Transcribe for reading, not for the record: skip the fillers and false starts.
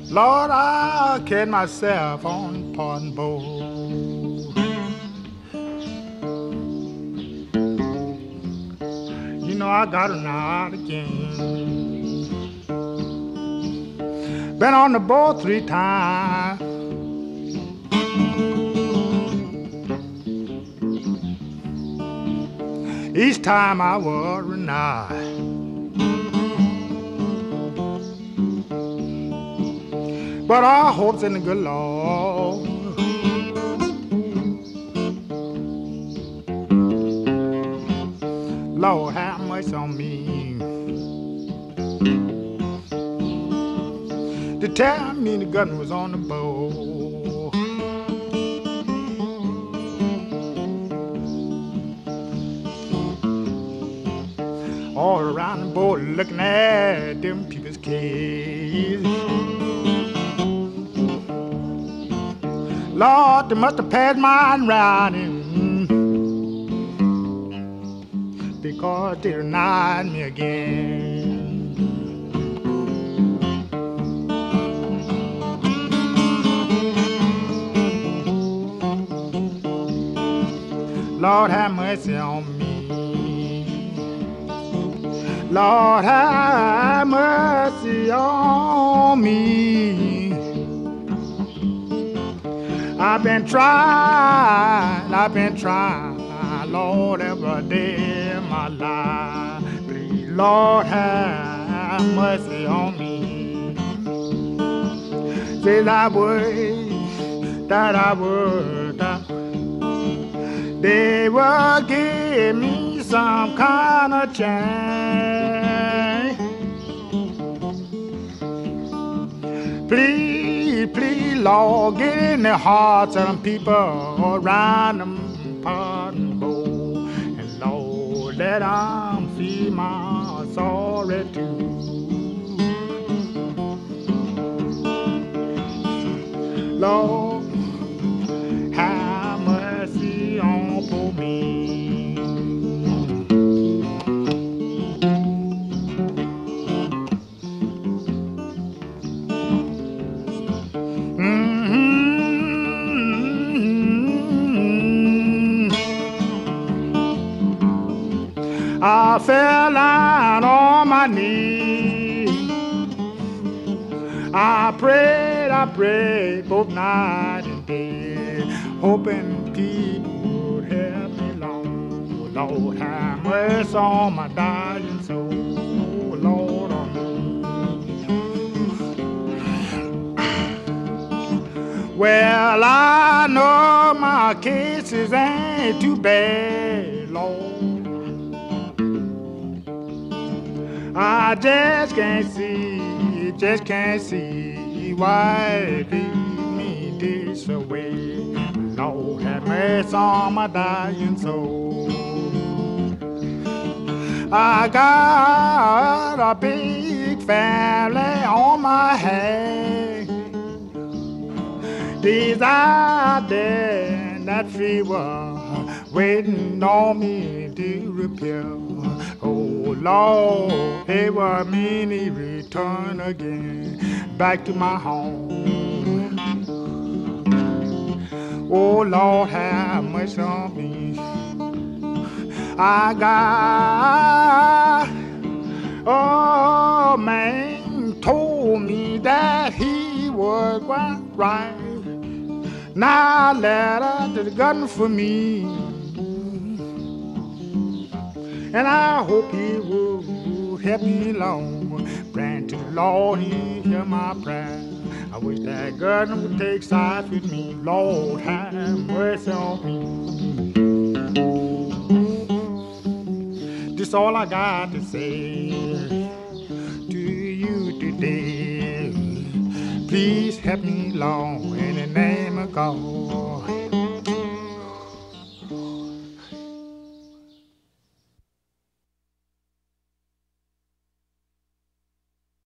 Lord, I carried myself on pardon board. You know I got it out again. Been on the boat 3 times. Each time I was denied. But our hopes in the good Lord. Lord, have mercy on me. To tell me the gun was on the boat. All around the boat looking at them people's case. Lord, they must have passed mine riding because they denied me again. Lord, have mercy on me. Lord, have mercy on me. I've been trying, Lord, every day of my life. Please, Lord, have mercy on me. Say that I would, they will give me some kind of chance. Please, Lord, get in the hearts of them people around them pardon bowl. And Lord, let them see my sorry too. Lord, have mercy on poor me. I fell down on my knees. I prayed both night and day, hoping people would help me along. Oh, Lord, have mercy on my dying soul. Oh, Lord, on me. Well, I know my cases ain't too bad, Lord. I just can't see why it leaves me this way. Lord, have mercy on my dying soul. I got a big family on my hands. These out there that fever waiting on me to repair. Oh Lord, it was me to return again back to my home. Oh Lord, have mercy on me. I got, oh man, told me that he was right. Now let her to the gun for me. And I hope he will help me along. Praying to the Lord, he hear my prayer. I wish that God would take sides with me. Lord, have mercy on me. This all I got to say to you today. Please help me along in the name of God.